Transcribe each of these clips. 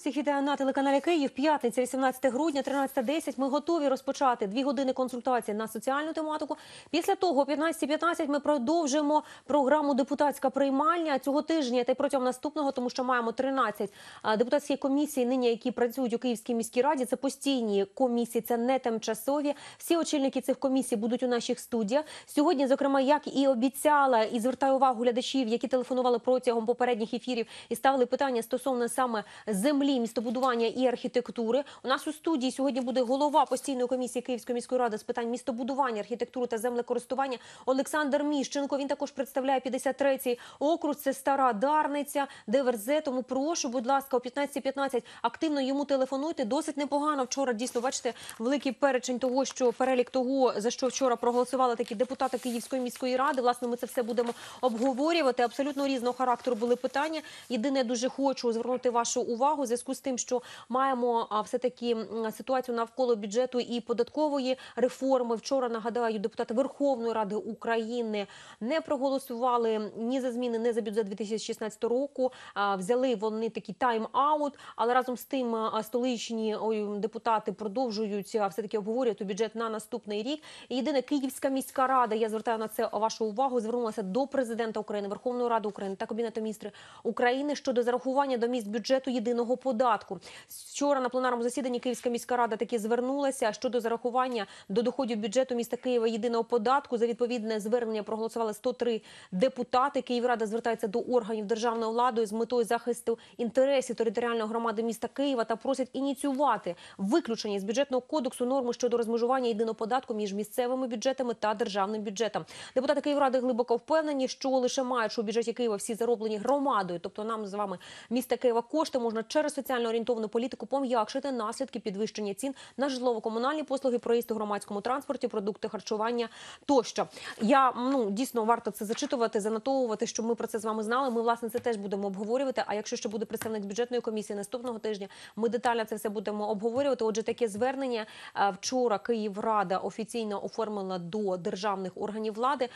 Всіх вітаю на телеканалі Київ. П'ятниця, 18 грудня, 13:10. Ми готові розпочати 2 години консультації на соціальну тематику. Після того, о 15:15, ми продовжимо програму «Депутатська приймальня» цього тижня та й протягом наступного, тому що маємо 13 депутатських комісій, нині, які працюють у Київській міській раді. Це постійні комісії, це не тимчасові. Всі очільники цих комісій будуть у наших студіях. Сьогодні, зокрема, як і обіцяла, і звертаю увагу глядачів, які телефонували протягом попередніх ефірів і ставили питання стосовно саме землі, містобудування і архітектури. У нас у студії сьогодні буде голова постійної комісії Київської міської ради з питань містобудування, архітектури та землекористування Олександр Міщенко. Він також представляє 53-й округ, це Стара Дарниця, ДВРЗ. Тому прошу, будь ласка, о 15:15 активно йому телефонуйте. Досить непогано вчора, дійсно, бачите, великий перечень того, що перелік того, за що вчора проголосували такі депутати Київської міської ради. Власне, ми це все будемо обговорювати. Абсолютно різного характеру були питання. Єдине, дуже хочу звернути вашу увагу в зв'язку з тим, що маємо все-таки ситуацію навколо бюджету і податкової реформи. Вчора, нагадаю, депутати Верховної Ради України не проголосували ні за зміни, ні за бюджет 2016 року. Взяли вони такий тайм-аут, але разом з тим столичні депутати продовжують все-таки обговорювати бюджет на наступний рік. І єдине, Київська міська рада, я звертаю на це вашу увагу, звернулася до Президента України, Верховної Ради України та Кабінету міністрів України щодо зарахування до місць бюджету єдиного податку. Вчора на пленарному засіданні Київська міська рада таки звернулася щодо зарахування до доходів бюджету міста Києва єдиного податку. За відповідне звернення проголосували 103 депутати. Київрада звертається до органів державної влади з метою захисту інтересів територіальної громади міста Києва та просить ініціювати виключення з бюджетного кодексу норми щодо розмежування єдиного податку між місцевими бюджетами та державним бюджетом. Депутати Київради глибоко впевнені, що лише маючи у бюджеті Києва всі зароблені громадою, тобто нам з вами міста Києва кошти, можна через соціально орієнтовану політику пом'якшити наслідки підвищення цін на житлово-комунальні послуги, проїзд у громадському транспорті, продукти харчування тощо. Дійсно, варто це зачитувати, занотовувати, щоб ми про це з вами знали. Ми, власне, це теж будемо обговорювати. А якщо ще буде представник бюджетної комісії наступного тижня, ми детально це все будемо обговорювати. Отже, таке звернення вчора Київрада офіційно оформила до державних органів влади.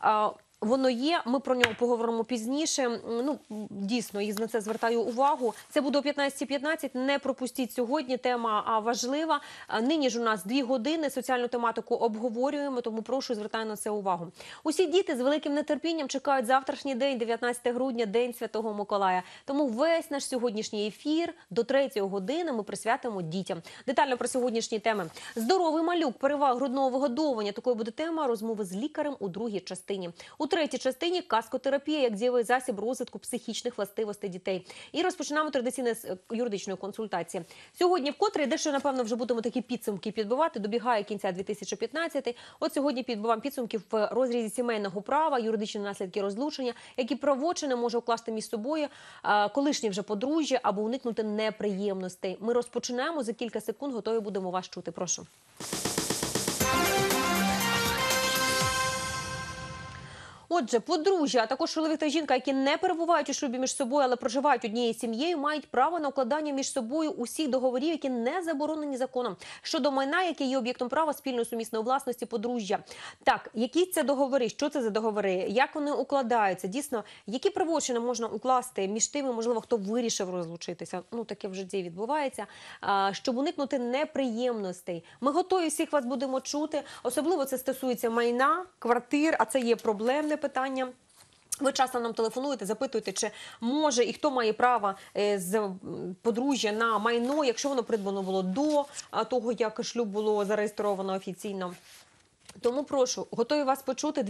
Воно є, ми про нього поговоримо пізніше. Дійсно, і на це звертаю увагу. Це буде о 15:15, не пропустіть сьогодні, тема важлива. Нині ж у нас 2 години, соціальну тематику обговорюємо, тому прошу, звертаю на це увагу. Усі діти з великим нетерпінням чекають завтрашній день, 19 грудня, День Святого Миколая. Тому весь наш сьогоднішній ефір до 3-ї години ми присвятимо дітям. Детально про сьогоднішні теми. Здоровий малюк, переваг грудного вигодовування. Такою буде тема розмови з лікарем у другій частині. У третій частині каскотерапія як дієвий засіб розвитку психічних властивостей дітей. І розпочинаємо традиційно з юридичної консультації. Сьогодні вкотре дещо, напевно, вже будемо такі підсумки підбивати. Добігає кінця 2015. От сьогодні підбиваємо підсумки в розрізі сімейного права, юридичні наслідки розлучення, які правочини може укласти між собою колишнє вже подружжя або уникнути неприємностей. Ми розпочинаємо, за кілька секунд готові будемо вас чути. Прошу. Отже, подружжя, а також чоловік та жінка, які не перебувають у шлюбі між собою, але проживають однією сім'єю, мають право на укладання між собою усіх договорів, які не заборонені законом. Щодо майна, яке є об'єктом права спільної сумісної власності подружжя. Так, які це договори, що це за договори, як вони укладаються, дійсно, які правочини можна укласти між тими, можливо, хто вирішив розлучитися, таке в житті відбувається, щоб уникнути неприємностей. Ми готові, всіх вас будемо чути, особливо це стосується майна, квартир, а це є проблемне питання. Ви часто нам телефонуєте, запитуєте, чи може і хто має право з подружжя на майно, якщо воно придбано було до того, як шлюб було зареєстровано офіційно. Тому прошу, готові вас почути.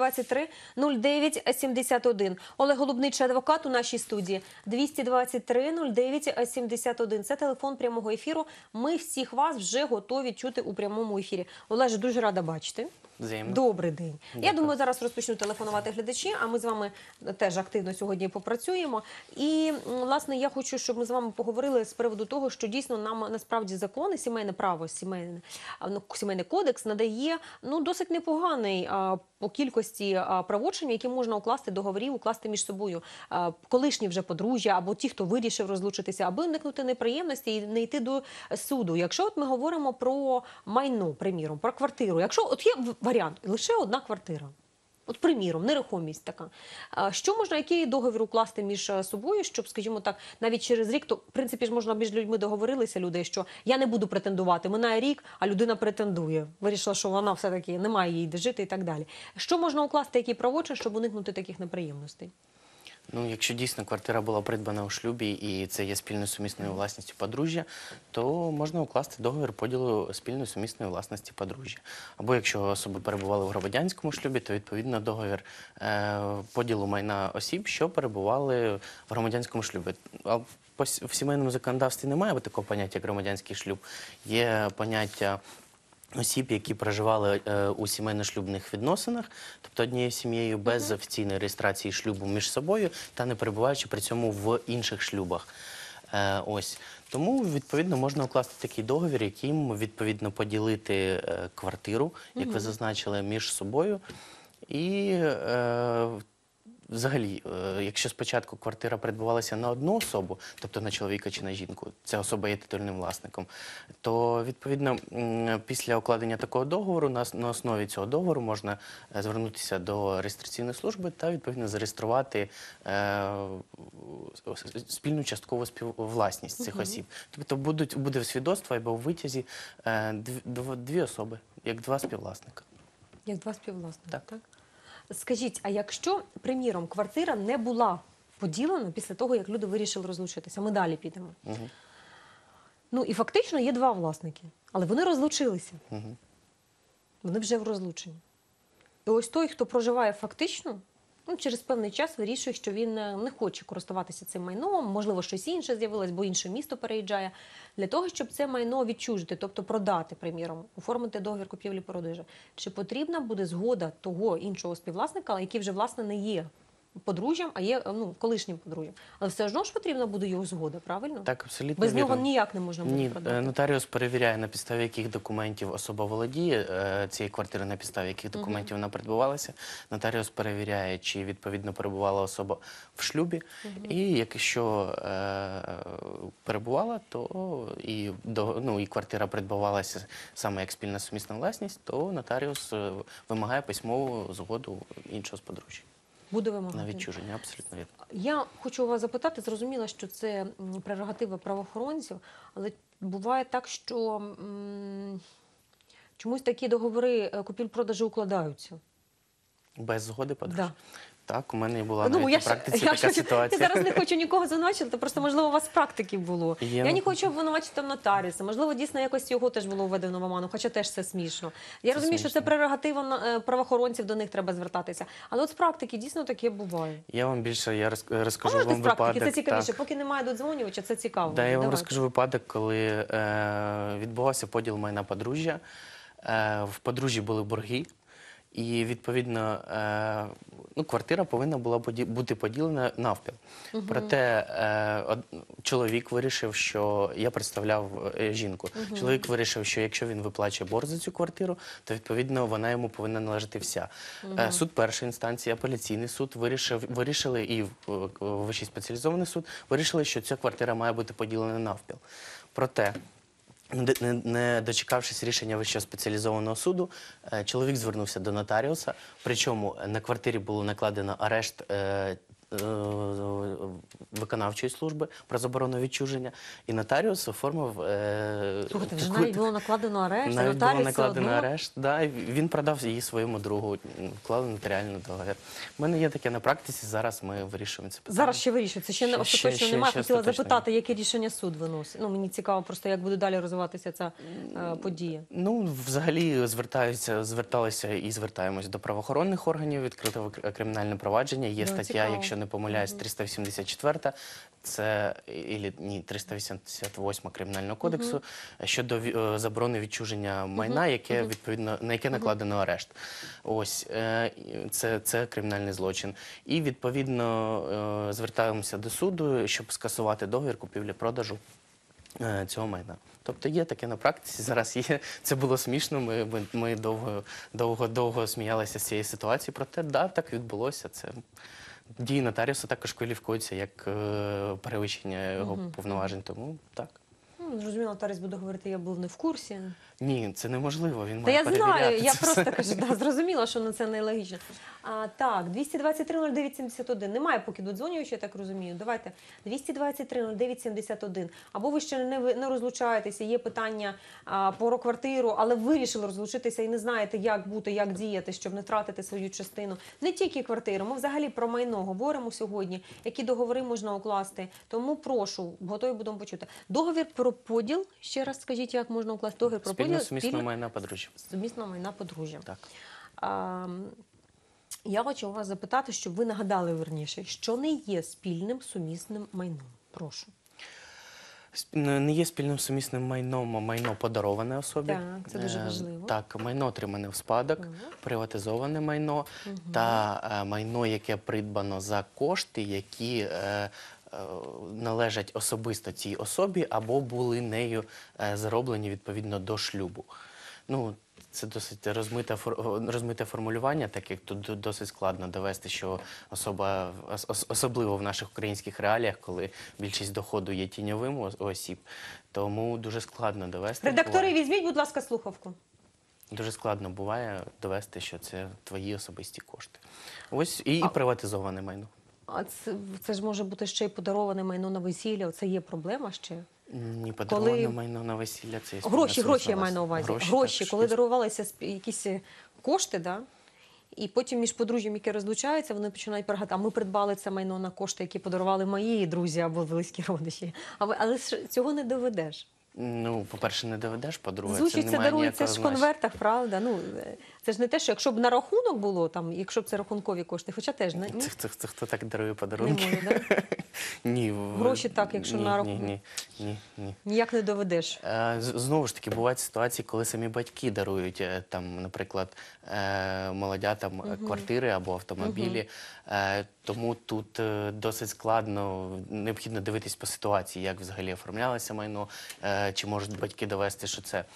223-09-71. Олег Голубничий, адвокат у нашій студії. 223-09-71. Це телефон прямого ефіру. Ми всіх вас вже готові чути у прямому ефірі. Олеже, дуже рада бачити. Взаємно. Добрий день. Дякую. Я думаю, зараз розпочнуть телефонувати глядачі, а ми з вами теж активно сьогодні попрацюємо. І, власне, я хочу, щоб ми з вами поговорили з приводу того, що дійсно нам насправді закони, сімейне право, сімейний кодекс надає досить непоганий по кількості правочинів, які можна укласти договорів, укласти між собою колишні вже подружжя або ті, хто вирішив розлучитися, аби уникнути неприємності і не йти до суду. Якщо ми говоримо про майно, приміром, про квартиру, якщо є варіант, лише одна квартира. От, приміром, нерухомість така. Що можна, який договір укласти між собою, щоб, скажімо так, навіть через рік, то, в принципі, ж можна між людьми договорилися, люди, що я не буду претендувати, минає рік, а людина претендує. Вирішила, що вона все-таки не має їй де жити і так далі. Що можна укласти, які правочин, щоб уникнути таких неприємностей? Ну, якщо дійсно квартира була придбана у шлюбі і це є спільною сумісною власністю подружжя, то можна укласти договір поділу спільної сумісної власності подружжя. Або якщо особи перебували в громадянському шлюбі, то відповідно договір поділу майна осіб, що перебували в громадянському шлюбі. А в сімейному законодавстві немає такого поняття, як громадянський шлюб. Є поняття осіб, які проживали у сімейно-шлюбних відносинах, тобто однією сім'єю без офіційної реєстрації шлюбу між собою та не перебуваючи при цьому в інших шлюбах. Ось. Тому, відповідно, можна укласти такий договір, яким, відповідно, поділити квартиру, як ви зазначили, між собою. І взагалі, якщо спочатку квартира придбавалася на одну особу, тобто на чоловіка чи на жінку, ця особа є титульним власником, то, відповідно, після укладення такого договору, на основі цього договору можна звернутися до реєстраційної служби та, відповідно, зареєструвати спільну часткову співвласність цих осіб. Тобто буде в свідоцтві або в витязі дві особи, як два співвласника. Як два співвласника, Так. Скажіть, а якщо, приміром, квартира не була поділена після того, як люди вирішили розлучитися, ми далі підемо. Ну і фактично є два власники, але вони розлучилися. Вони вже в розлученні. І ось той, хто проживає фактично, ну, через певний час вирішує, що він не хоче користуватися цим майном, можливо, щось інше з'явилось, бо інше місто переїжджає, для того, щоб це майно відчужити, тобто продати, приміром, оформити договір купівлі-продажу. Чи потрібна буде згода того іншого співвласника, який вже, власне, не є подружжям, а є колишнім подружжям? Але все одно ж потрібна буде його згода, правильно? Так, абсолютно Без нього вірно. ніяк не можна буде Ні, продати. нотаріус перевіряє, на підставі яких документів особа володіє цією квартирою, на підставі яких документів вона придбавалася. Нотаріус перевіряє, чи відповідно перебувала особа в шлюбі. І якщо перебувала, то і квартира придбавалася саме як спільна сумісна власність, то нотаріус вимагає письмову згоду іншого з подружжя. Буде вимагати. На відчуження, абсолютно вірно. Я хочу у вас запитати, зрозуміла, що це прерогатива правоохоронців, але буває так, що чомусь такі договори купівлі-продажу укладаються. Без згоди подружжя? Да. Так, у мене була навіть на практиці така ситуація. Я зараз не хочу нікого звинувачувати, просто, можливо, у вас з практики було. Я не хочу обвинувачити нотаріуса, можливо, дійсно якось його теж було введено в оману, хоча теж це смішно. Я розумію, що це прерогатива правоохоронців, до них треба звертатися. Але от з практики дійсно таке буває. Я вам більше розкажу Можете вам з практики? випадок. Це цікавіше. Поки немає додзвонювача, це цікаво. Да, я вам Давайте. розкажу випадок, коли відбувався поділ майна подружжя. В подружжі були борги. І, відповідно, квартира повинна була бути поділена навпіл. Проте чоловік вирішив, що я представляв жінку. Чоловік вирішив, що якщо він виплачує борг за цю квартиру, то, відповідно, вона йому повинна належати вся. Суд першої інстанції, апеляційний суд вирішили, і Вищий спеціалізований суд вирішили, що ця квартира має бути поділена навпіл. Проте, не дочекавшись рішення Вищого спеціалізованого суду, чоловік звернувся до нотаріуса, причому на квартирі було накладено арешт виконавчої служби про заборону відчуження, і нотаріус оформив... Слухайте, вже навіть було накладено арешт, навіть було накладено одно... арешт, да, і він продав її своєму другу, вклали нотаріальний договір. У мене є таке на практиці, зараз ми вирішуємо це питання. Зараз ще вирішується, ще не остаточно немає. Хотіла остаточно. запитати, яке рішення суд виносить. Ну, мені цікаво просто, як буде далі розвиватися ця подія. Ну, взагалі зверталися і звертаємось до правоохоронних органів, відкрито кримінальне провадження. Є стаття, цікаво. якщо не помиляюсь, 384, це, ні, 388 Кримінального кодексу, щодо заборони відчуження майна, яке, відповідно, на яке накладено арешт. Ось, це кримінальний злочин. І, відповідно, звертаємося до суду, щоб скасувати договір купівлі-продажу цього майна. Тобто є таке на практиці, зараз є. Це було смішно, ми довго сміялися з цієї ситуації, проте, да, так відбулося. Це дії нотаріуса також кваліфікуються як перевищення його повноважень, тому так. Зрозуміло, Тарас буде говорити, я був не в курсі. Ні, це неможливо, він Та має я знаю, перевіряти я це просто все. кажу, да, зрозуміла, що це нелогічно. Так, 223-09-71. Немає поки додзвонювача, я так розумію. Давайте 223-09-71. Або ви ще не розлучаєтеся, є питання про квартиру, але вирішили розлучитися і не знаєте, як бути, як діяти, щоб не втратити свою частину. Не тільки квартиру, ми взагалі про майно говоримо сьогодні, які договори можна укласти. Тому прошу, готові будемо почути. Договір про поділ, ще раз скажіть, як можна укласти договір про поділ? Спільно-сумісного майна подружжя. Сумісного майна подружжя. Так. Я хочу у вас запитати, щоб ви нагадали верніше, що не є спільним сумісним майном. Прошу. Не є спільним сумісним майном, а майно подароване особі. Так, це дуже важливо. Так, майно отримане в спадок, приватизоване майно та майно, яке придбано за кошти, які належать особисто цій особі або були нею зароблені відповідно до шлюбу. Ну, це досить розмите формулювання, так як тут досить складно довести, що особа, особливо в наших українських реаліях, коли більшість доходу є тіньовим у осіб, тому дуже складно довести. Редактори, візьміть, будь ласка, слухавку. Дуже складно буває довести, що це твої особисті кошти. Ось і приватизоване майно. А це ж може бути ще й подароване майно на весілля. Це є проблема ще? Ні, подароване майно на весілля – це є Гроші я маю на увазі. Гроші, так, коли дарувалися якісь кошти, да? І потім між подружжям, які розлучаються, вони починають перегадати, а ми придбали це майно на кошти, які подарували мої друзі або близькі родичі. Але ж цього не доведеш. Ну, по-перше, не доведеш, по-друге, це Звучить, не це має дарується ніякого ж в значення. конвертах, правда? Ну, це ж не те, що якщо б на рахунок було, там, якщо б це рахункові кошти, хоча теж не, Це хто так дарує не подарунки? може, да? Ні. Гроші так, якщо на рахунок. Ні. Ніяк не доведеш. Знову ж таки, бувають ситуації, коли самі батьки дарують, там, наприклад, молодятам квартири або автомобілі. Тому тут досить складно, необхідно дивитись по ситуації, як взагалі оформлялося майно, чи можуть батьки довести, що це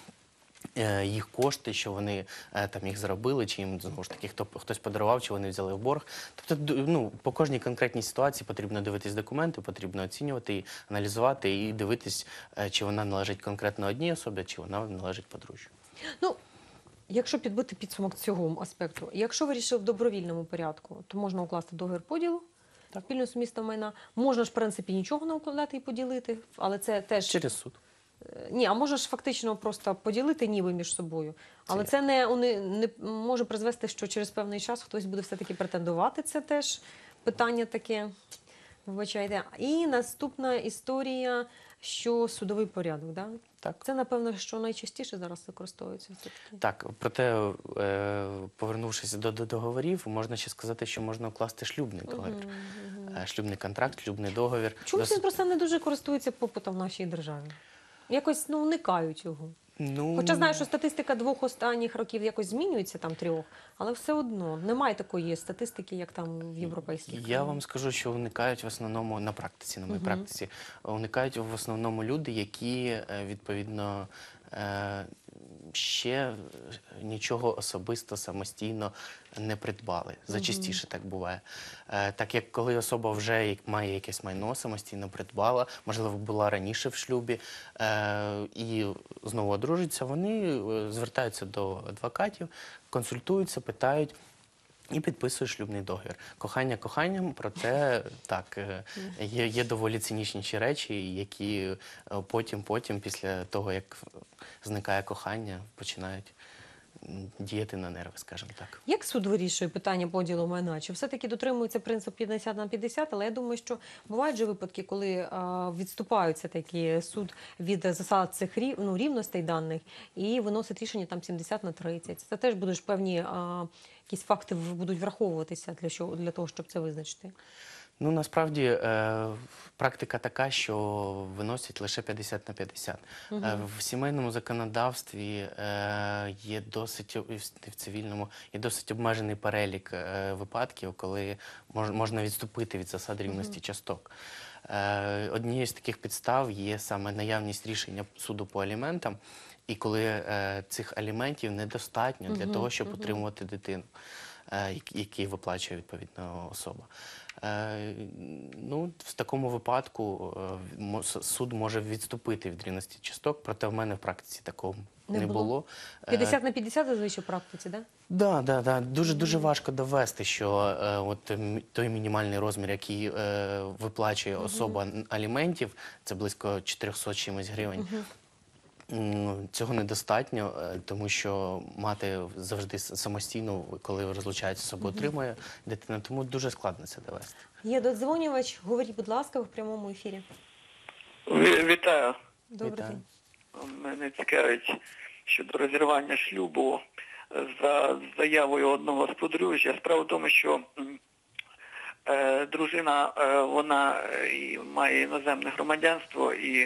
їх кошти, що вони там їх заробили, чи їм знову ж таки хтось подарував, чи вони взяли в борг. Тобто, ну, по кожній конкретній ситуації потрібно дивитись документи, потрібно оцінювати, аналізувати і дивитись, чи вона належить конкретно одній особі, чи вона належить подружжю. Ну, якщо підбити підсумок цього аспекту, якщо вирішив в добровільному порядку, то можна укласти договір поділу, спільно сумісного майна. Можна ж, в принципі, нічого не укладати і поділити, але це теж... Через суд. Ні, а можна ж фактично просто поділити ніби між собою. Але це не може призвести, що через певний час хтось буде все-таки претендувати. Це теж питання таке. Вибачайте. І наступна історія, що судовий порядок. Да? Так. Це, напевно, що найчастіше зараз використовується. Все-таки. Так, проте, повернувшись до договорів, можна ще сказати, що можна укласти шлюбний договір. Шлюбний контракт, шлюбний договір. Чомусь він просто не дуже користується попитом в нашій державі. Якось уникають його. Ну, Хоча знаю, що статистика 2 останніх років якось змінюється, там 3, але все одно немає такої статистики, як там в європейських Я країнах. вам скажу, що уникають в основному на практиці, на моїй практиці, уникають в основному люди, які, відповідно, ще нічого особисто самостійно не придбали. Зачастіше так буває. Так як коли особа вже має якесь майно, самостійно придбала, можливо, була раніше в шлюбі і знову одружуються, вони звертаються до адвокатів, консультуються, питають, і підписує шлюбний договір. Кохання коханням, проте так, є доволі цинічніші речі, які потім, після того, як зникає кохання, починають діяти на нерви, скажімо так. Як суд вирішує питання поділу майна? Чи все-таки дотримується принцип 50 на 50? Але я думаю, що бувають же випадки, коли відступаються такі суд від засад цих рівностей даних і виносить рішення там 70 на 30. Це теж будуть ж певні якісь факти будуть враховуватися для того, щоб це визначити. Ну, насправді, практика така, що виносять лише 50 на 50. В сімейному законодавстві є досить, в цивільному, є досить обмежений перелік випадків, коли можна відступити від засад рівності часток. Однією з таких підстав є саме наявність рішення суду по аліментам, і коли цих аліментів недостатньо для того, щоб утримувати дитину. який виплачує відповідна особа. Ну, в такому випадку суд може відступити від рівності часток, проте в мене в практиці такого не було. 50 на 50 зазвичай в практиці, так? Да. Дуже важко довести, що той мінімальний розмір, який виплачує особа аліментів, це близько 400 чимось гривень. Цього недостатньо, тому що мати завжди самостійно, коли розлучається особа, отримує дитина, тому дуже складно це довести. Є додзвонювач, говоріть, будь ласка, ви в прямому ефірі. Вітаю. Добрий Вітаю. день. Мене цікавить щодо розірвання шлюбу за заявою одного з подружжя. Справа в тому, що дружина, вона має іноземне громадянство і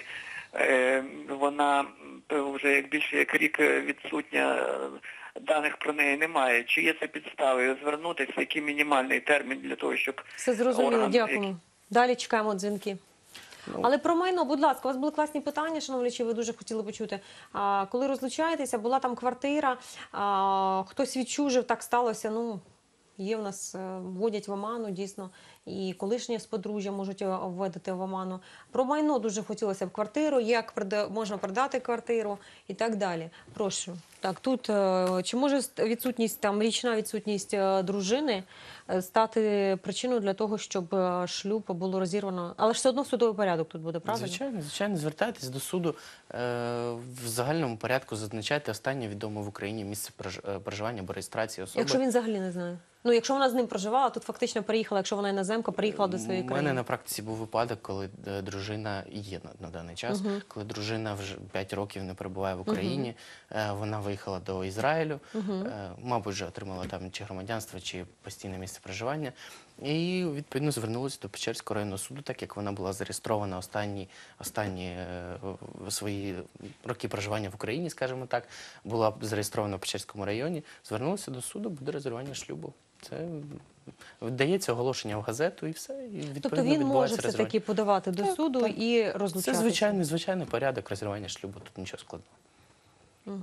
вона вже як більше як рік відсутня, даних про неї немає. Чи є це підставою звернутися, який мінімальний термін для того, щоб... Все зрозуміло, орган, дякую. Далі чекаємо дзвінки. Але про майно, будь ласка, у вас були класні питання, шановні, ви дуже хотіли почути. Коли розлучаєтеся, була там квартира, хтось відчужив, так сталося, ну, є в нас, вводять в оману, дійсно, і колишні з подружжя можуть вводити в оману. Про майно дуже хотілося б квартиру, як можна продати квартиру і так далі. Прошу. Так, тут, чи може відсутність, там, річна відсутність дружини стати причиною для того, щоб шлюб було розірвано? Але ж все одно судовий порядок тут буде, правда? Звичайно, звертайтесь до суду. В загальному порядку зазначайте останнє відоме в Україні місце проживання або реєстрації особи. Якщо він взагалі не знає. Ну, якщо вона з ним проживала, тут фактично переїхала, якщо вона іноземка, приїхала до своєї У країни. мене на практиці був випадок, коли дружина є на даний час, коли дружина вже 5 років не перебуває в Україні, вона виїхала до Ізраїлю, мабуть, вже отримала там чи громадянство, чи постійне місце проживання. І, відповідно, звернулася до Печерського районного суду, так як вона була зареєстрована останні свої роки проживання в Україні, скажімо так, була зареєстрована в Печерському районі, звернулася до суду, буде розірвання шлюбу. Це вдається оголошення в газету і все. І, відповідно, Тобто він може відбувається все-таки розірвання. подавати до суду так. і розлучатися? Це звичайний порядок розірвання шлюбу, тут нічого складного.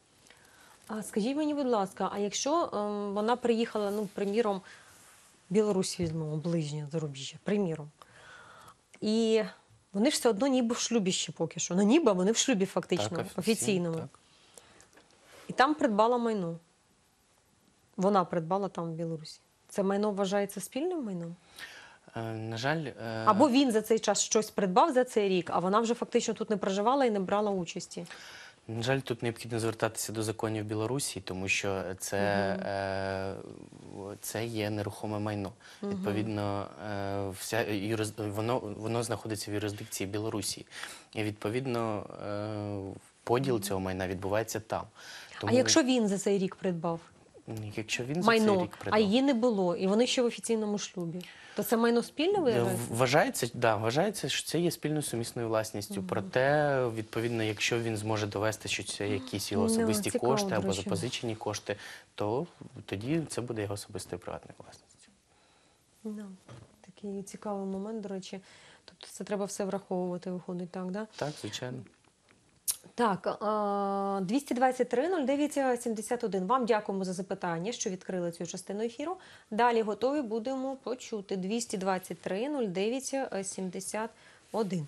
А скажіть мені, будь ласка, а якщо вона приїхала, ну, приміром, Білорусь візьмемо, ближнє зарубіжжя, приміром, і вони ж все одно ніби в шлюбі ще поки що. Ну, ніби, а вони в шлюбі фактично, Так, офіційному. так. І там придбала майно. Вона придбала там в Білорусі. Це майно вважається спільним майном? На жаль, Або він за цей час щось придбав за цей рік, а вона вже фактично тут не проживала і не брала участі. на жаль, тут необхідно звертатися до законів Білорусі, тому що це є нерухоме майно. Відповідно, воно знаходиться в юрисдикції Білорусі. І, відповідно, поділ цього майна відбувається там. А якщо він за цей рік придбав Якщо він за майно, цей рік а придбав. її не було, і вони ще в офіційному шлюбі, то це майно спільне виявляється? Вважається, що це є спільною сумісною власністю. Проте, відповідно, якщо він зможе довести, що це якісь його особисті цікаво, кошти до або речі. запозичені кошти, то тоді це буде його особистою приватною власністю. Да. Такий цікавий момент, до речі. Тобто це треба все враховувати, виходить, так, да? Так, звичайно. Так, 223-09-71. Вам дякуємо за запитання, що відкрили цю частину ефіру. Далі готові будемо почути. 223-09-71.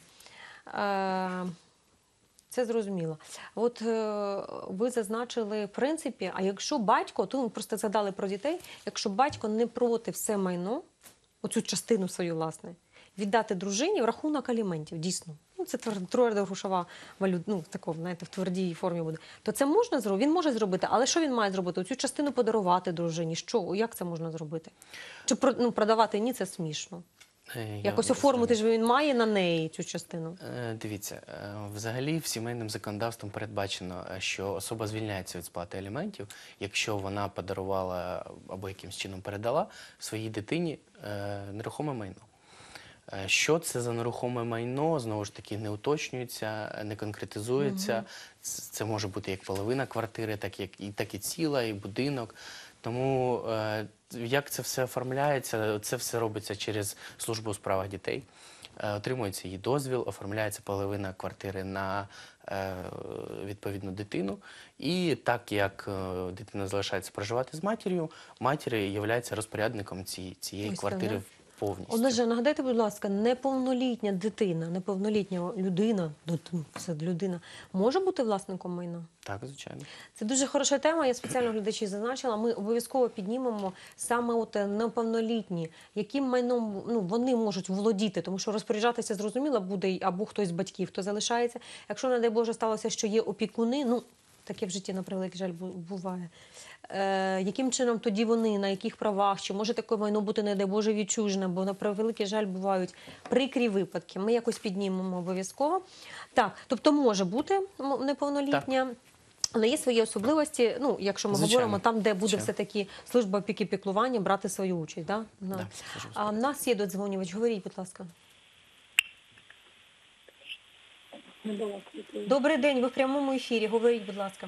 Це зрозуміло. От ви зазначили в принципі, а якщо батько, то ми просто згадали про дітей, якщо батько не проти все майно, оцю частину свою, власне, віддати дружині в рахунок аліментів, дійсно. Ну, це тверда грошова валюта, ну, такого, знаєте, в твердій формі буде. То це можна зробити? Він може зробити, але що він має зробити? Оцю частину подарувати дружині? Що? Як це можна зробити? Чи продавати? Ні, це смішно. Якось оформити ж він має на неї цю частину? Дивіться, взагалі сімейним законодавством передбачено, що особа звільняється від сплати аліментів, якщо вона подарувала або якимось чином передала своїй дитині нерухоме майно. Що це за нерухоме майно, знову ж таки, не уточнюється, не конкретизується. Це може бути як половина квартири, так і ціла, і будинок. Тому як це все оформляється, це все робиться через службу у справах дітей. отримується її дозвіл, оформляється половина квартири на відповідну дитину. І так як дитина залишається проживати з матір'ю, матір є розпорядником цієї Ось так, квартири да? повністю. Олеже, нагадайте, будь ласка, неповнолітня дитина, неповнолітня людина, це людина, може бути власником майна? Так, звичайно. Це дуже хороша тема, я спеціально глядачі зазначила. Ми обов'язково піднімемо саме от неповнолітні, яким майном вони можуть володіти, тому що розпоряджатися, зрозуміло, буде або хтось з батьків, хто залишається. Якщо, не дай Боже, сталося, що є опікуни, таке в житті, на превеликий жаль, буває. Яким чином тоді вони, на яких правах, чи може таке майно бути, не дай Боже, відчужене, бо на превеликий жаль бувають прикрі випадки. Ми якось піднімемо обов'язково. Так, тобто може бути неповнолітня, але є свої особливості, якщо ми Звичайно. говоримо там, де буде Звичайно. все-таки служба опіки піклування брати свою участь. Да? Да, А в нас є додзвонювач, говоріть, будь ласка. Добрий день, ви в прямому ефірі, говоріть, будь ласка.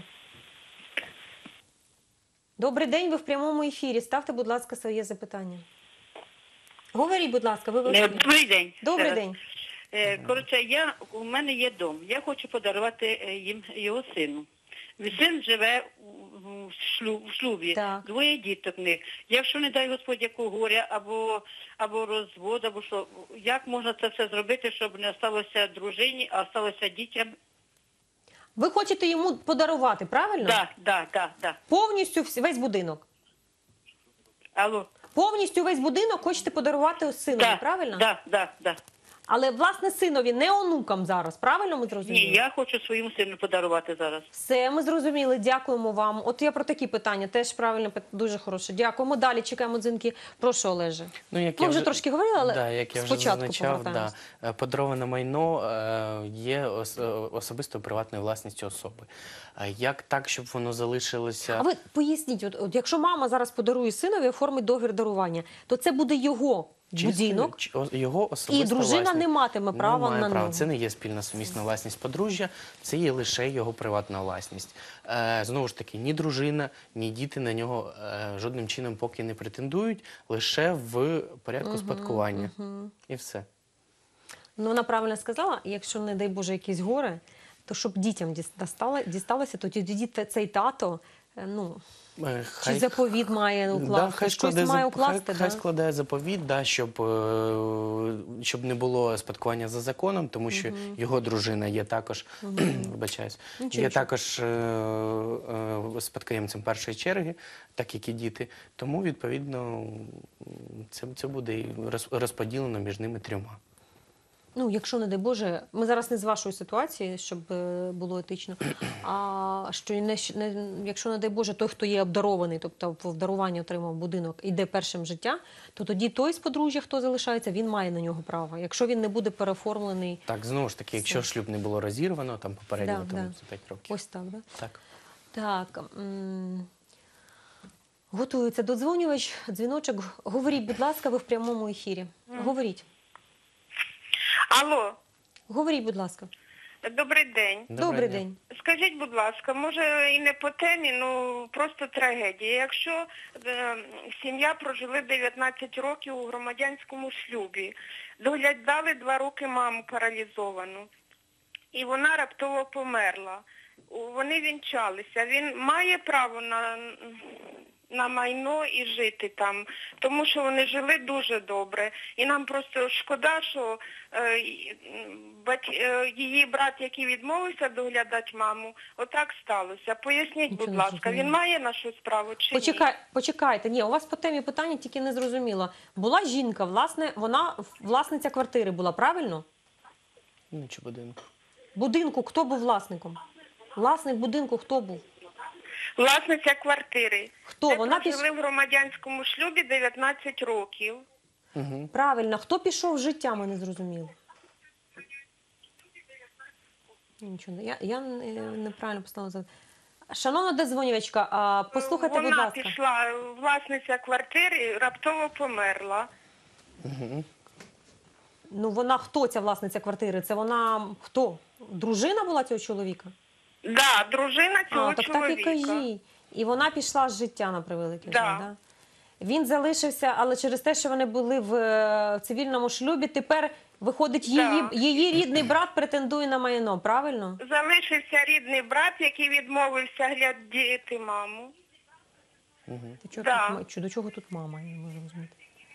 Добрий день, ви в прямому ефірі. Ставте, будь ласка, своє запитання. Говоріть, будь ласка, ви в ефірі. Добрий день. Добрий день. Коротше, у мене є дом. Я хочу подарувати його сину. Син живе в шлюбі, Так. 2 діток в них. Якщо, не дай Господь, якого горя, або розвод, або що, як можна це все зробити, щоб не сталося дружині, а сталося дітям? Ви хочете йому подарувати, правильно? Да. Повністю весь будинок. Алло. Повністю весь будинок хочете подарувати синові, правильно? Да. Але, власне, синові, не онукам зараз, правильно ми зрозуміли? Ні, я хочу своєму сину подарувати зараз. Все, ми зрозуміли, дякуємо вам. От я про такі питання, теж правильно, дуже хороше. Дякуємо. Далі чекаємо дзвінки. Прошу, Олеже. Як Ми я вже трошки говорили, але як я вже спочатку зазначав, повертаємось. подароване майно є особистою приватною власністю особи. Як так, щоб воно залишилося... А ви поясніть, от якщо мама зараз подарує синові, оформить договір дарування, то це буде його будинок, його особиста і дружина власність. не матиме права на нього. Це не є спільна сумісна власність подружжя, це є лише його приватна власність. Знову ж таки, ні дружина, ні діти на нього жодним чином поки не претендують, лише в порядку спадкування. І все. Вона правильно сказала, якщо, не дай Боже, якесь горе, то щоб дітям дісталося, то тоді цей тато, чи заповіт має укласти, щось має укласти. Хай складає заповіт, щоб не було спадкування за законом, тому що його дружина є також, вибачаюсь, є також спадкоємцем першої черги, так як і діти. Тому, відповідно, це буде розподілено між ними 3. Якщо, не дай Боже, ми зараз не з вашої ситуації, щоб було етично, а що якщо, не дай Боже, той, хто є обдарований, тобто в даруванні отримав будинок, іде першим життя, то тоді той з подружжя, хто залишається, він має на нього право. Якщо він не буде переоформлений... Так, знову ж таки, якщо шлюб не було розірвано, там попередньо за 5 років. Ось так, да? Так. Так. Готується додзвонювач, дзвіночок. Говоріть, будь ласка, ви в прямому ефірі. Говоріть. Алло, Говоріть, будь ласка. добрий день. Добрий день. Скажіть, будь ласка, може і не по темі, просто трагедія. Якщо сім'я прожили 19 років у громадянському шлюбі, доглядали 2 роки маму паралізовану, і вона раптово померла. Вони вінчалися. Він має право на майно і жити там, тому що вони жили дуже добре. І нам просто шкода, що її брат, який відмовився доглядати маму, отак сталося. Поясніть, будь ласка, він має на щось право чи ні? Почекайте. Ні, у вас по темі питання тільки не зрозуміло. Була жінка, вона власниця квартири була, правильно? Чи будинку. Будинку хто був власником? Власник будинку хто був? Власниця квартири. Хто? Вона жили в громадянському шлюбі 19 років. Правильно. Хто пішов в життя, ми не зрозуміли. Нічого, я неправильно поставила. Шановна додзвонювачка, послухайте, будь ласка. Вона пішла, власниця квартири, раптово померла. Вона хто, ця власниця квартири? Це вона хто? Дружина була цього чоловіка? Да, дружина цього так чоловіка. Так і кажіть. І вона пішла з життя, на превеликий жаль, да? Він залишився, але через те, що вони були в цивільному шлюбі, тепер, виходить, Да. її рідний брат претендує на майно, правильно? Залишився рідний брат, який відмовився глядіти маму. Ти чого Да. до чого тут мама, я не можу розуміти.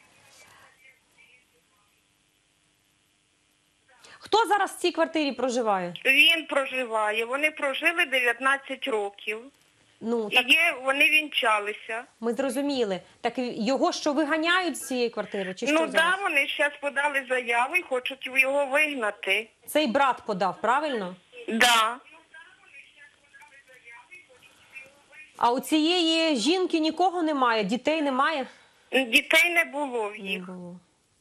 Хто зараз в цій квартирі проживає? Він проживає, вони прожили 19 років. Ну, І так вони вінчалися. ми зрозуміли. Так його що, виганяють з цієї квартири? Чи що Ну зараз? так, вони зараз подали заяву і хочуть його вигнати. Цей брат подав, правильно? Да. А у цієї жінки нікого немає, дітей немає? Дітей не було в Не їх. було.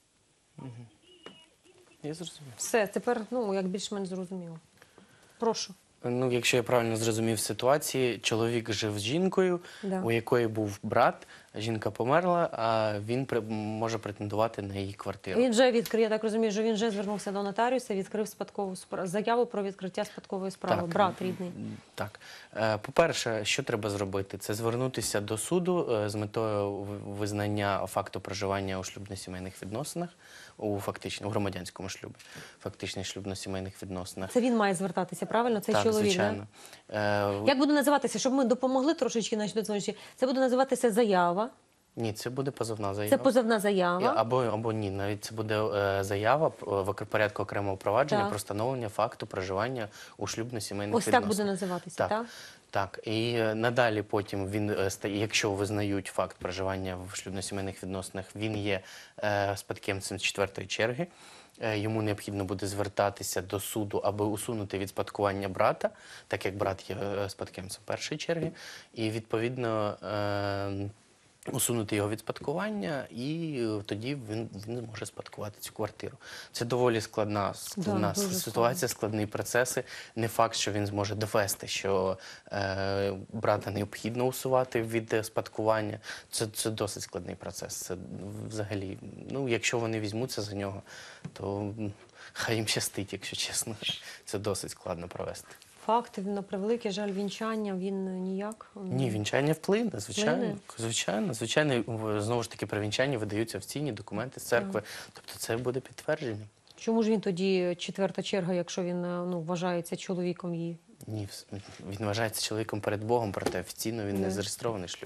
Я зрозумів. Все, тепер, як більш-менш зрозуміло. Прошу. Ну, якщо я правильно зрозумів ситуації, чоловік жив з жінкою, Да. у якої був брат, жінка померла, а він може претендувати на її квартиру. Він вже відкрив, я так розумію, що він вже звернувся до нотаріуса, відкрив заяву про відкриття спадкової справи. Брат рідний. Так. По-перше, що треба зробити? Це звернутися до суду з метою визнання факту проживання у шлюбно-сімейних відносинах, у громадянському шлюбі, фактичних шлюбно-сімейних відносинах. Це він має звертатися, правильно? Цей Так, чоловік, звичайно. Як буде називатися, щоб ми допомогли трошечки нашій додзвоничі? Це буде називатися заява. Ні, це буде позовна заява. Це позовна заява. Або ні, навіть це буде заява в порядку окремого провадження Так. про встановлення факту проживання у шлюбно-сімейних Ось відносинах. так буде називатися, так? Так. І надалі потім він, якщо визнають факт проживання в шлюбно-сімейних відносинах, він є спадкоємцем з 4-ї черги. Йому необхідно буде звертатися до суду, аби усунути від спадкування брата, так як брат є спадкоємцем 1-ї черги. І, відповідно, усунути його від спадкування, і тоді він може спадкувати цю квартиру. Це доволі складна дуже ситуація, складні процеси. Не факт, що він зможе довести, що брата необхідно усувати від спадкування. Це досить складний процес. Це взагалі, якщо вони візьмуться за нього, то хай їм щастить, якщо чесно. Це досить складно провести. Факт, на превеликий жаль, вінчання, він ніяк. Ні, вінчання вплине, звичайно. Вплине? Звичайно, знову ж таки, при вінчанні видаються офіційні документи з церкви. Тобто це буде підтвердження. Чому ж він тоді 4-та черга, якщо він вважається чоловіком її? Ні, він вважається чоловіком перед Богом, проте офіційно він не зареєстрований шлюб.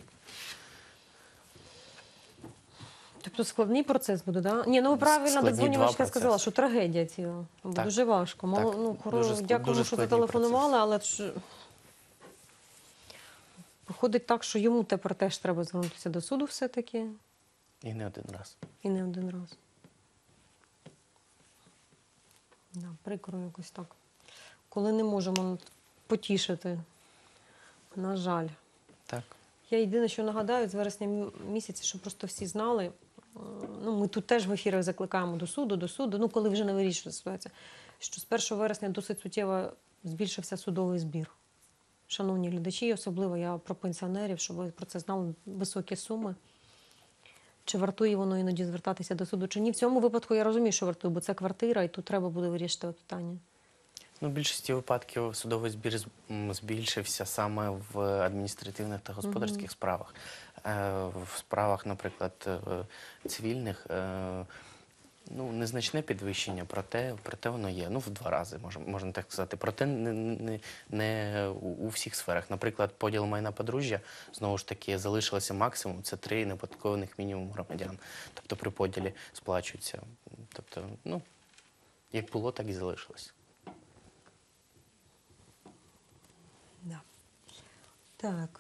Тобто складний процес буде, так? Ні, ви правильно Складні додзвонювачка два сказала, процеси. що трагедія ціла. Так. Дуже важко. Так. Дякуємо, дуже що складні зателефонували, але ж виходить так, що йому тепер теж треба звернутися до суду все-таки. І не один раз. І не один раз. Да, прикро якось так. Коли не можемо потішити, на жаль. Так. Я єдине, що нагадаю, з вересня місяця, щоб просто всі знали, ми тут теж в ефірах закликаємо до суду, коли вже не вирішується ситуація, що з 1 вересня досить суттєво збільшився судовий збір. Шановні глядачі, особливо я про пенсіонерів, щоб ви про це знали, високі суми. Чи вартує воно іноді звертатися до суду, чи ні. В цьому випадку я розумію, що вартує, бо це квартира, і тут треба буде вирішити питання. В більшості випадків судовий збір збільшився саме в адміністративних та господарських справах. В справах, наприклад, цивільних, незначне підвищення, проте воно є. В 2 рази, можна так сказати. Проте не у всіх сферах. Наприклад, поділ майна подружжя, знову ж таки, залишилося максимум. Це 3 неоподаткованих мінімум громадян. Тобто при поділі сплачується. Тобто, як було, так і залишилось. Да. Так,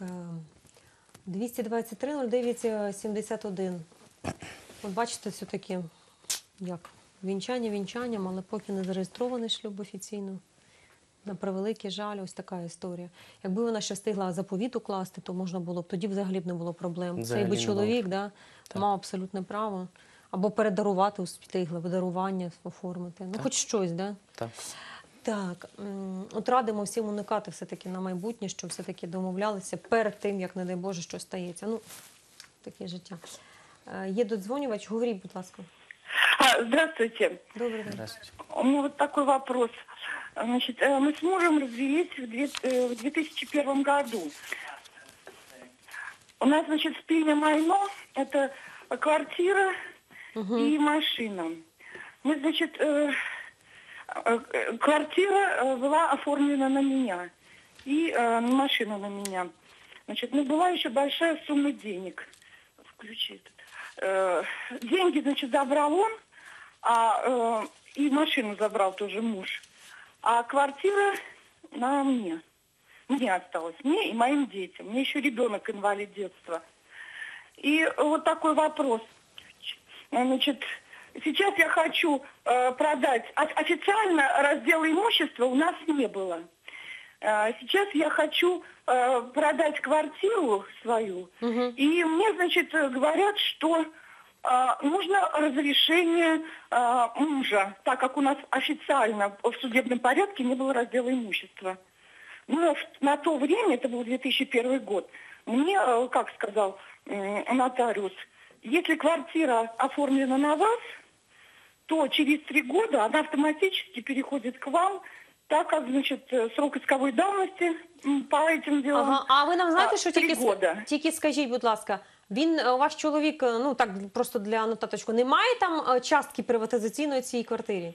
223-09-71. От бачите, все-таки, як вінчанням, але поки не зареєстрований шлюб офіційно. На превеликий жаль, ось така історія. Якби вона ще встигла заповіт укласти, то можна було б, тоді взагалі б не було проблем. Взагалі Цей би не чоловік було. мав абсолютне право. Або передарувати, встигла, дарування оформити. Хоч щось, да? Так. Так, от радимо всім уникати все-таки на майбутнє, що все-таки домовлялися перед тим, як, не дай Боже, що стається. Таке життя. Є додзвонювач, говоріть, будь ласка. Здравствуйте. Добрий день. Здравствуйте. У меня вот такой вопрос. Значит, мы с мужем развелись в 2001 году. У нас, значит, спільне майно, это квартира и машина. Мы, значит, квартира была оформлена на меня и машина на меня. Значит, ну, была еще большая сумма денег. Включи этот. Деньги, значит, забрал он, и машину забрал тоже муж. А квартира на мне. Мне осталось. Мне и моим детям. Мне еще ребенок инвалид детства. И вот такой вопрос. Значит, сейчас я хочу продать. Официально раздела имущества у нас не было. Сейчас я хочу продать квартиру свою. И мне, значит, говорят, что нужно разрешение мужа, так как у нас официально в судебном порядке не было раздела имущества. Но на то время, это был 2001 год, мне, как сказал нотариус, если квартира оформлена на вас, то через 3 года она автоматически переходит к вам, так как, значит, срок исковой давности по этим делам. Ага. А ви нам знаєте, що 3 года. тільки скажіть, будь ласка, він, ваш чоловік, ну так, просто для нотаточку, не має там частки приватизаційної цієї квартирі?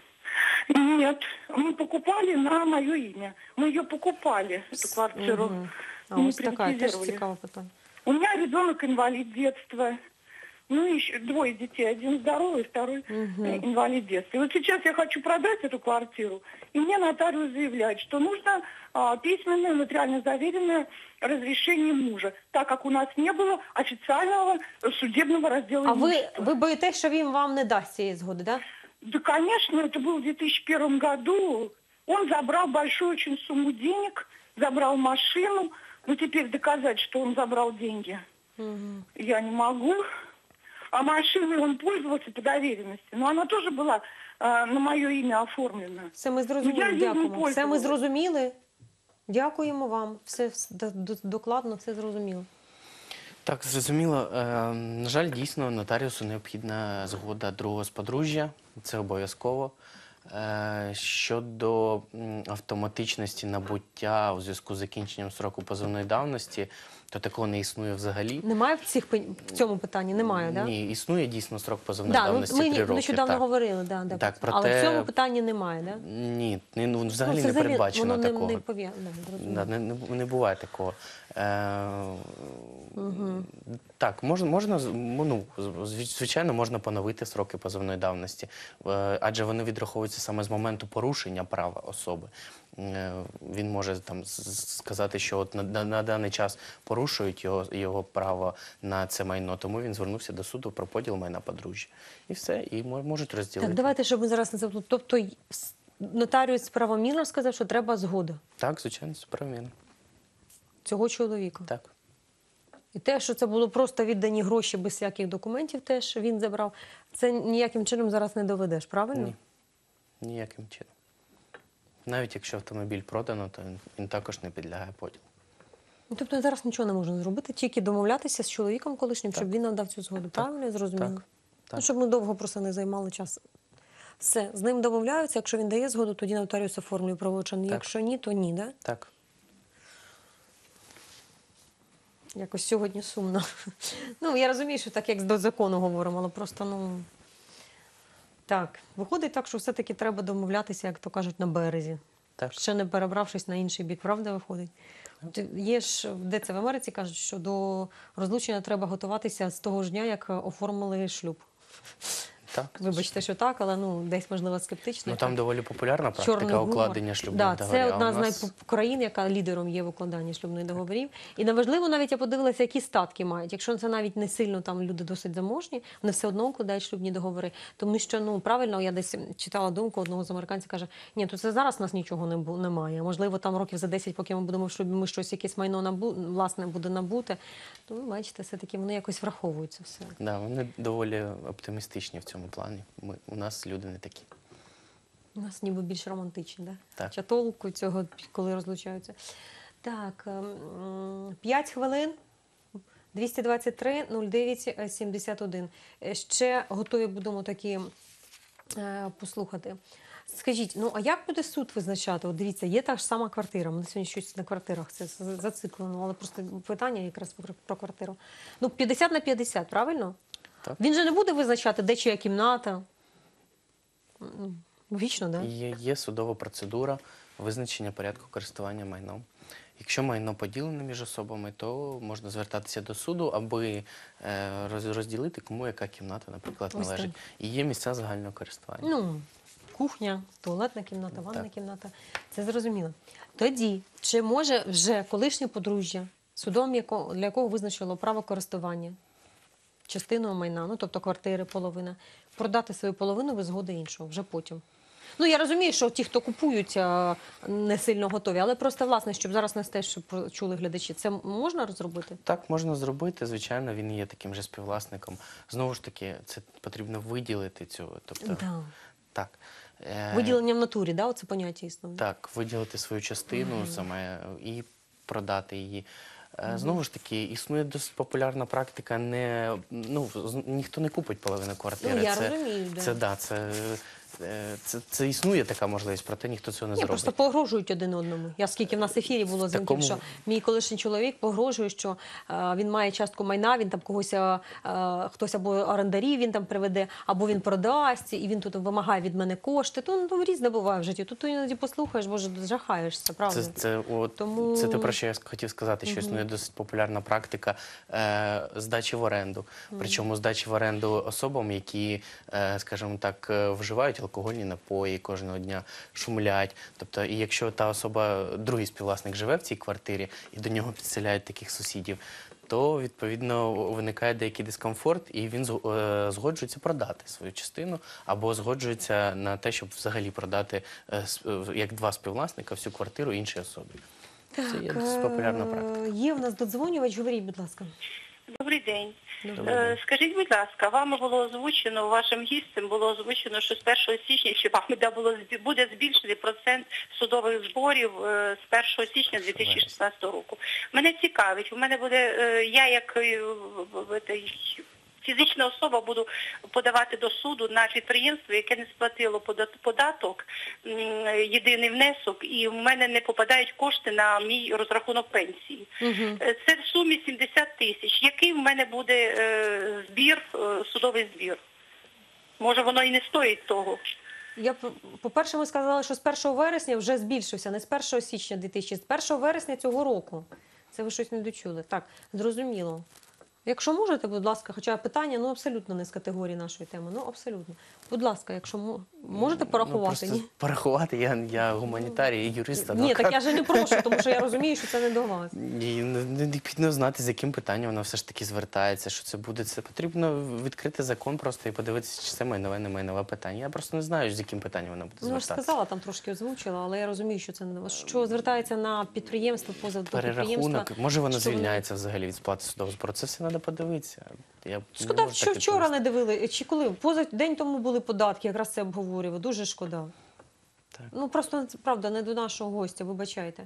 Нет, мы покупали на мое имя. Мы ее покупали, эту квартиру. А Мы ось така, теж приватизировали. цікаве питання. У меня ребенок инвалид детства. Ну, еще 2 детей. Один здоровый, второй инвалид детства. И вот сейчас я хочу продать эту квартиру. И мне нотариус заявляет, что нужно письменное, нотариально заверенное разрешение мужа, так как у нас не было официального судебного раздела А имущества. ви боїтесь, що він вам не дасть цієї згоди, так? Да, конечно, это было в 2001 году. Он забрал большую очень сумму денег, забрал машину. Но теперь доказать, что он забрал деньги, я не могу. А машиной он пользовался по доверенности. Но она тоже была на мое имя оформлена. Все ми зрозуміли, Я їм дякуємо. Все ми пользувалась. зрозуміли. Дякуємо вам. Все докладно, все зрозуміло. Так, зрозуміло. На жаль, дійсно, нотаріусу необхідна згода другого з подружжя. Це обов'язково. Щодо автоматичності набуття у зв'язку з закінченням строку позовної давності, то такого не існує взагалі. Немає в цьому питанні? Немає, так? Ні, існує дійсно строк позовної Да, давності ми 3 роки. нещодавно так. говорили, Так, проте- але в цьому питанні немає, так? Ні, взагалі це не передбачено воно такого. не пов'язано. Да, не буває такого. Так, можна, ну, звичайно, можна поновити строки позовної давності, адже вони відраховуються саме з моменту порушення права особи. Він може там сказати, що от на даний час порушують його право на це майно, тому він звернувся до суду про поділ майна подружжя. І все, і можуть розділити. Так, давайте, щоб ми зараз не забули. Тобто нотаріус правомірно сказав, що треба згода Так, звичайно, це правильно. цього чоловіка. Так. І те, що це було просто віддані гроші без всяких документів, теж він забрав, це ніяким чином зараз не доведеш, правильно? Ні. Ніяким чином. Навіть якщо автомобіль продано, то він також не підлягає поділу. Ну, тобто зараз нічого не можна зробити, тільки домовлятися з чоловіком колишнім, щоб він нам дав цю згоду. Правильно я зрозуміла? Так. Ну, щоб ми довго просто не займали час. Все, з ним домовляються, якщо він дає згоду, тоді нотаріус оформлює правочин. Якщо ні, то ні, да? Так. Якось сьогодні сумно. Ну, я розумію, що так, як до закону говоримо, але просто, ну... Так, виходить так, що все-таки треба домовлятися, як то кажуть, на березі. Так. Ще не перебравшись на інший бік, правда, виходить? Є ж, де це в Америці кажуть, що до розлучення треба готуватися з того ж дня, як оформили шлюб. Так. Вибачте, що так, але ну, десь, можливо, скептично. Ну, там доволі популярна Чорний практика гумор. укладення шлюбних Да, договорів. це а одна у з нас- країн, яка лідером є в укладанні шлюбних договорів. І неважливо, навіть я подивилася, які статки мають. Якщо це навіть не сильно там люди досить заможні, вони все одно укладають шлюбні договори. Тому що, ну, правильно, я десь читала думку одного з американців, каже, ні, то це зараз у нас нічого немає. Можливо, там років за 10, поки ми будемо в шлюбі, ми щось, якесь майно власне буде набути. Тому, бачите, все-таки вони якось враховуються все. Да, вони доволі оптимістичні в цьому плані. У нас люди не такі. У нас ніби більш романтичні, да? Так. Хоча толку цього, коли розлучаються. Так, 5 хвилин, 223-09-71. Ще готові будемо такі послухати. Скажіть, ну а як буде суд визначати? От дивіться, є та ж сама квартира. Ми сьогодні щось на квартирах це зациклено, але просто питання якраз про квартиру. Ну, 50 на 50, правильно? Так. Він же не буде визначати, де чия кімната. Ну, логічно, так? Да? Є судова процедура визначення порядку користування майном. Якщо майно поділене між особами, то можна звертатися до суду, аби розділити, кому яка кімната, наприклад, Ось належить. І є місця загального користування. Ну, кухня, туалетна кімната, ванна Так. кімната. Це зрозуміло. Тоді, чи може вже колишнє подружжя, судом для якого визначило право користування частиною майна, ну тобто квартири, половина, продати свою половину без згоди іншого, вже потім? Ну, я розумію, що ті, хто купують, не сильно готові, але просто, власне, щоб зараз нас теж чули глядачі, це можна розробити? Так, можна зробити, звичайно, він є таким же співвласником. Знову ж таки, це потрібно виділити цю, тобто, Да. так. Виділення в натурі, да, оце поняття існує? Так, виділити свою частину саме і продати її. Знову ж таки, існує досить популярна практика, ніхто не купить половину квартири. Ну, я розумію, да. Це існує така можливість, проте ніхто цього не Ні, зробить. просто погрожують один одному. Я скільки в нас ефірі було дзвінків, такому- що мій колишній чоловік погрожує, що він має частку майна, він там когось, хтось або орендарів він там приведе, або він продасть, і він тут вимагає від мене кошти. То різне буває в житті. Тут іноді послухаєш, боже, жахаєшся, правда? Це те, про що я хотів сказати, що існує досить популярна практика здачі в оренду. Причому здачі в оренду особам, які, скажімо так, вживають алкогольні напої кожного дня, шумлять. Тобто, і якщо та особа, другий співвласник живе в цій квартирі, і до нього підселяють таких сусідів, то, відповідно, виникає деякий дискомфорт, і він згоджується продати свою частину, або згоджується на те, щоб взагалі продати, як два співвласника, всю квартиру іншій особі. Це є досить популярна практика. Є в нас додзвонювач, говоріть, будь ласка. Добрий день. Добрий день. Скажіть, будь ласка, вами було озвучено, вашим гістям було озвучено, що з 1 січня, що вами буде збільшений процент судових зборів з 1 січня 2016 року. Мене цікавить, у мене буде, я як фізична особа буду подавати до суду на підприємство, яке не сплатило податок, єдиний внесок, і в мене не попадають кошти на мій розрахунок пенсії. Це в сумі 70 тисяч. Який в мене буде збір, судовий збір? Може, воно і не стоїть того? По-перше, ми сказали, що з 1 вересня вже збільшився, не з 1 січня 2000, з 1 вересня цього року. Це ви щось не дочули. Так, зрозуміло. Якщо можете, будь ласка, хоча абсолютно не з категорії нашої теми, абсолютно. Будь ласка, якщо можете порахувати? Просто порахувати, я гуманітарій, юрист, адвокат. Ні, так я ж не прошу, тому що я розумію, що це не до вас. І необхідно знати, з яким питанням вона все ж таки звертається, що це буде. Це потрібно відкрити закон просто і подивитися, чи це майнове, не майнове питання. Я просто не знаю, з яким питанням вона буде Ну, я ж звертатися. сказала, там трошки озвучила, але я розумію, що це не до вас. Що звертається на підприємство, поза до підприємства. Перерахунок. Може, вона що воно- звільняється взагалі від сплати судового збору. Це все треба подивитися. Шкода, що вчора не дивили, чи коли? День тому були податки, якраз це обговорювали. Дуже шкода. Так. Просто, правда, не до нашого гостя, вибачайте.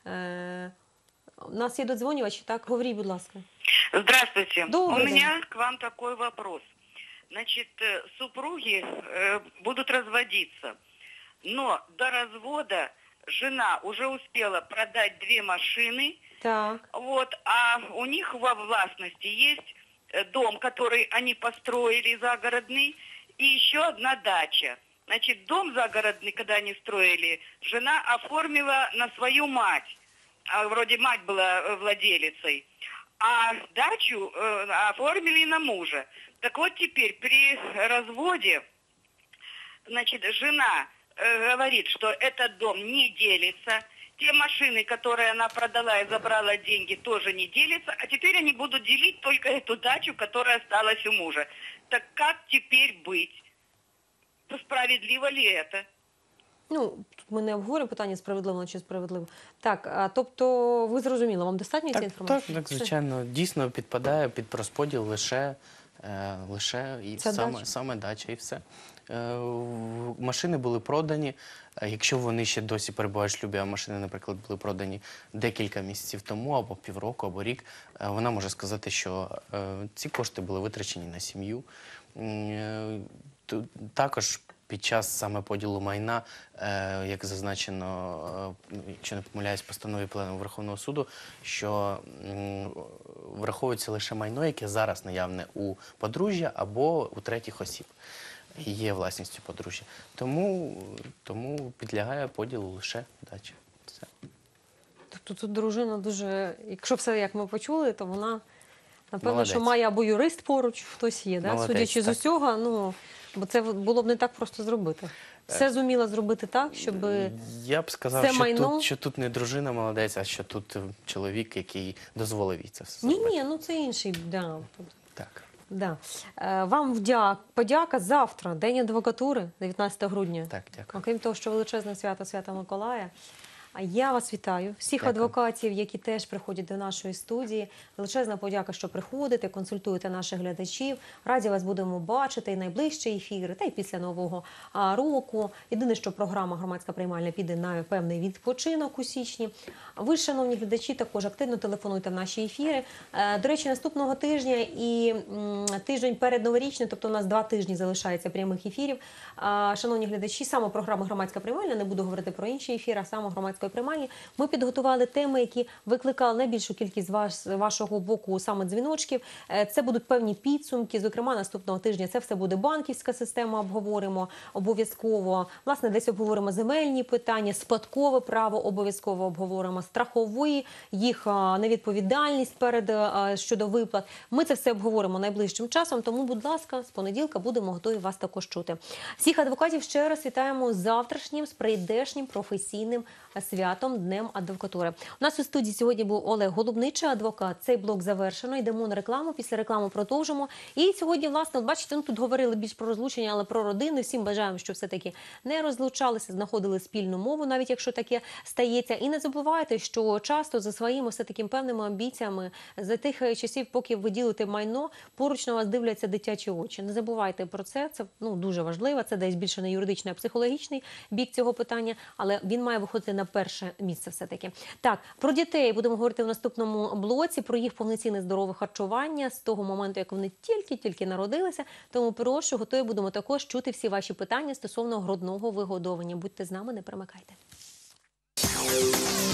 У нас є додзвонювачі, так? Говоріть, будь ласка. Здравствуйте. Добрый У день. меня к вам такой вопрос. Значит, супруги будут разводиться, но до развода жена уже успела продать 2 машины, Так. вот, а у них во властности есть дом, который они построили загородный, и еще одна дача. Значит, дом загородный, когда они строили, жена оформила на свою мать. Вроде мать была владелицей. А дачу оформили на мужа. Так вот теперь при разводе, значит, жена говорит, что этот дом не делится. Те машины, которые она продала и забрала деньги, тоже не делятся. А теперь они будут делить только эту дачу, которая осталась у мужа. Так как теперь быть? Справедливо ли это? Ну, тут ми не обговорюємо питання справедливо чи справедливо. Так, тобто ви зрозуміли, вам достатньо цієї інформації? Так, звичайно. Дійсно підпадає під розподіл лише і саме дача, і все. Машини були продані. Якщо вони ще досі перебувають в шлюбі, а машини, наприклад, були продані декілька місяців тому, або півроку, або рік, вона може сказати, що ці кошти були витрачені на сім'ю. Також під час саме поділу майна, як зазначено, якщо не помиляюсь, в постанові Пленуму Верховного суду, що враховується лише майно, яке зараз наявне у подружжя або у третіх осіб. Є власністю подружжя. Тому підлягає поділу лише дача. Все. Тобто тут дружина дуже, якщо все як ми почули, то вона, напевно, Молодець. що має або юрист поруч, хтось є, да? Молодець, Судячи з так. усього, ну, бо це було б не так просто зробити. Все зуміла зробити так, щоб Я б сказав, це майно... що тут не дружина молодець, а що тут чоловік, який дозволив їй це все зробити. Ні, ну це інший, да. Так. Да. Вам подяка завтра, День адвокатури, 19 грудня. Так, дякую. Окрім того, що величезне свято Свята Миколая. А я вас вітаю, всіх Дякую. адвокатів, які теж приходять до нашої студії. Величезна подяка, що приходите, консультуєте наших глядачів. Раді вас будемо бачити і найближчі ефіри, та й після Нового року. Єдине, що програма «Громадська приймальня» піде на певний відпочинок у січні. Ви, шановні глядачі, також активно телефонуйте в наші ефіри. До речі, наступного тижня і тиждень перед новорічним, тобто у нас 2 тижні залишається прямих ефірів. Шановні глядачі, саме програма «Громадська приймальня», не буду говорити про інші ефіри, а саме «Громадської приймальні», ми підготували теми, які викликали найбільшу кількість вашого боку саме дзвіночків. Це будуть певні підсумки, зокрема, наступного тижня це все буде банківська система, обговоримо обов'язково. Власне, десь обговоримо земельні питання, спадкове право обов'язково обговоримо, страхові, їх невідповідальність щодо виплат. Ми це все обговоримо найближчим часом, тому, будь ласка, з понеділка будемо готові вас також чути. Всіх адвокатів ще раз вітаємо з завтрашнім, з прийдешнім професійним святом, Днем адвокатури. У нас у студії сьогодні був Олег Голубничий, адвокат. Цей блок завершено. Йдемо на рекламу. Після реклами продовжимо. І сьогодні, власне, от бачите, ну, тут говорили більш про розлучення, але про родини. Всім бажаємо, що все-таки не розлучалися, знаходили спільну мову, навіть якщо таке стається. І не забувайте, що часто за своїми все-таки певними амбіціями, за тих часів, поки ви ділите майно, поруч на вас дивляться дитячі очі. Не забувайте про це. Це дуже важливо. Це десь більше не юридичний, а психологічний бік цього питання, але він має виходити на перше місце все-таки. Так, про дітей будемо говорити в наступному блоці, про їх повноцінне здорове харчування з того моменту, як вони тільки народилися. Тому прошу, готові будемо також чути всі ваші питання стосовно грудного вигодовування. Будьте з нами, не перемикайте.